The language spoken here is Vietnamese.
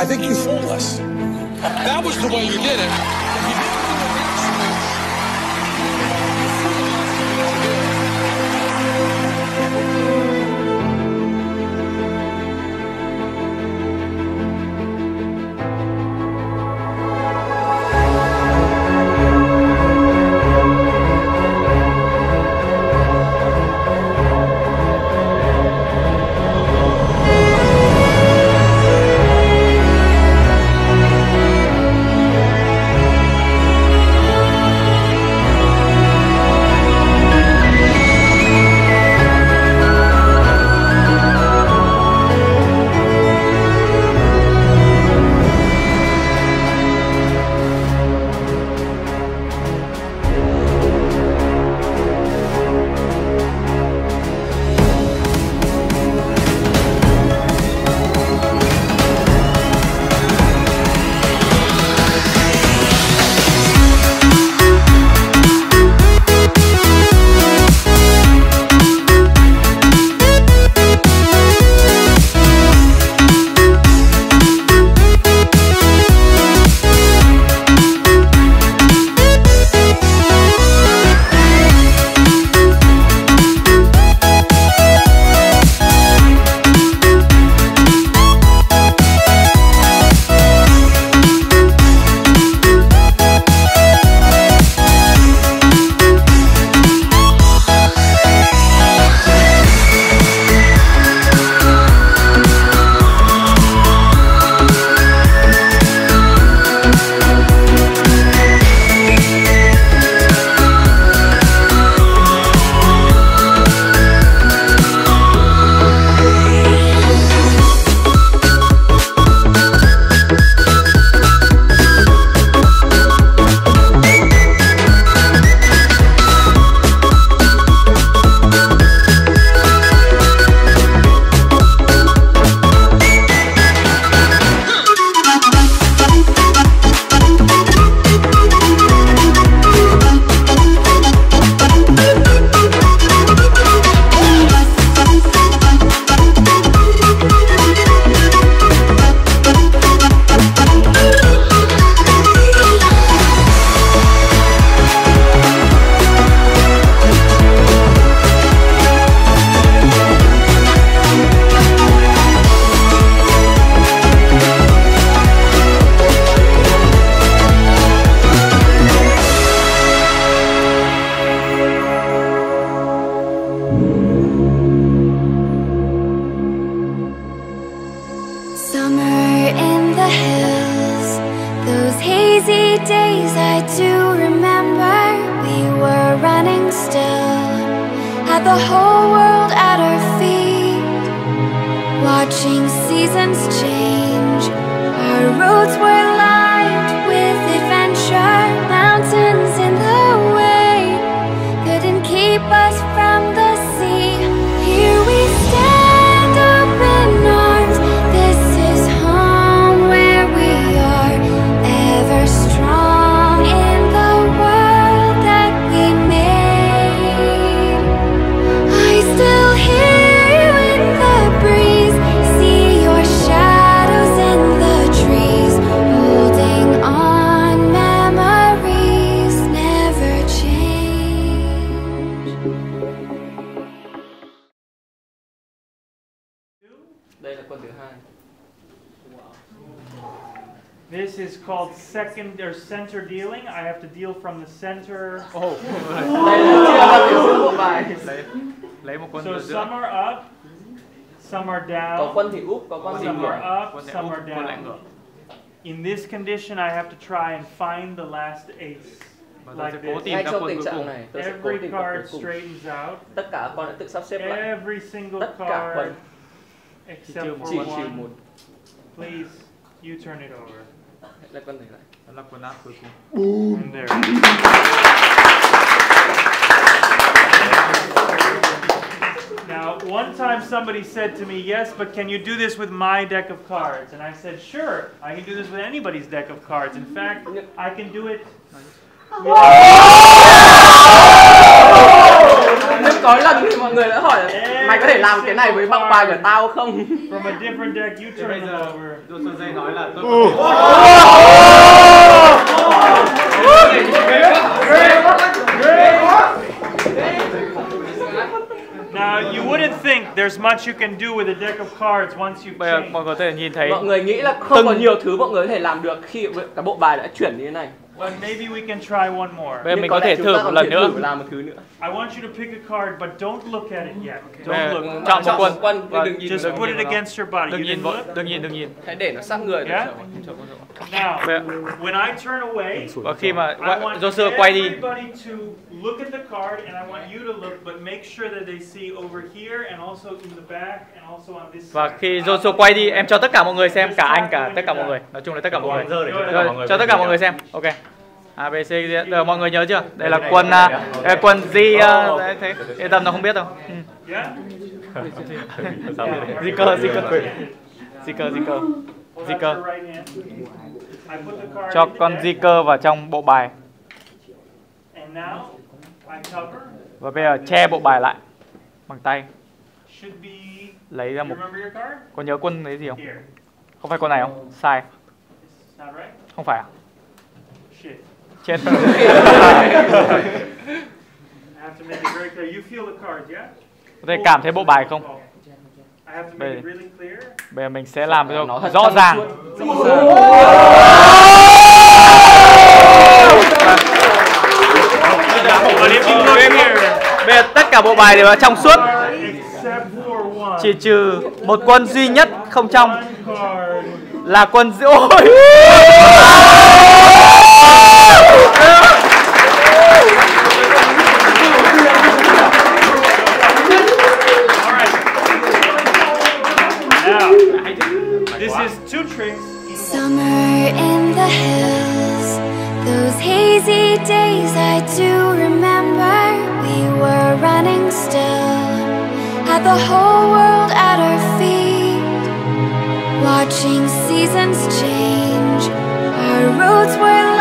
I think you fooled us. That was the way you did it. days I do remember we were running still, had the whole world at our feet, watching seasons change. Our roads were lined with adventure, mountains in the way couldn't keep us from the sea. Here we stand, open arms. This is home where we are, ever strong in the world that we made. I still hear you in the breeze, see your shadows in the trees, holding on, memories never change. Đây là con thứ hai. This is called second or center dealing. I have to deal from the center. Oh. Đây là chia ra biểu diễn bộ bài. Lấy một quân So ở giữa. some are up, some are down. Có quân thì úp, có quân thì Some ngược. are up, Quân some úp, are quân lại down. ngược. In this condition, I have to try and find the last ace. Và tôi Like sẽ cố this. tìm Ngay ra trong quân tình cuối trạng cùng. này, tôi sẽ cố Every tìm cặp cuối card cùng. straightens out. Tất cả con đã tự sắp xếp lại. Every single Tất cả card quân except for chỉ one. một. Please, you turn it over. Lại quân này lại. Đó là quân áp cuối cùng. And there. Now, one time somebody said to me, yes, but can you do this with my deck of cards? And I said, sure, I can do this with anybody's deck of cards. In fact, I can do it Nhưng có lần thì mọi người đã hỏi là mày có thể làm cái này với bọc bài của tao không? From a different deck, you turn them over. Jose nói là tôi Now, you wouldn't think there's much you can do with a deck of cards once you've bây giờ changed. mọi người có thể nhìn thấy Mọi người nghĩ là không có nhiều thứ mọi người có thể làm được khi cái bộ bài đã chuyển như thế này. Well, maybe we can try one more. bây giờ Nhưng mình có có thể lẽ chúng thử ta một còn lần thể nữa. thử làm một thứ nữa. I want you to pick a card, but don't look at it yet. Bây Don't giờ look. chọn một quân Và và Just put it against your body. đừng You nhìn didn't vội, look? đừng nhìn. Hãy để nó sát người. Yeah? Now, Bây giờ, when I turn away, và khi mà I want Jose quay đi everybody to look at the card, and I want you to look, but make sure that they see over here, and also in the back, and also on this và side. khi Jose quay đi em cho tất cả mọi người xem, cả anh cả tất cả mọi người, nói chung là tất cả mọi người. Rồi, cho tất cả mọi người xem. Ok. A B C D. Rồi, mọi người nhớ chưa? Đây là quân quân G, đấy, thế yên tâm nó không biết đâu. Yeah? Zicker. Hold out Zicker. your right hand. I put the card Cho in the con deck, Zicker vào trong bộ bài and now I cover. và bây giờ che bộ bài lại bằng tay. Should be. Lấy ra You một. remember your card? Có nhớ quân đấy gì không? Here. Không phải con này không? Sai. It's not right. Không phải à? Shit. Chết. I have to make it very clear. You feel the cards, yeah? Có thể cảm thấy bộ bài không? I have to make it really clear. Bây giờ mình sẽ làm cho Nó thật rõ trong ràng. suốt. But if you look here, Bây giờ tất cả bộ bài đều là trong suốt, except for one. chỉ trừ một quân duy nhất không trong One card. là quân ôi. Now, this is two tricks. Summer in the hills, those hazy days I do remember. We were running still, had the whole world at our feet, watching seasons change. Our roads were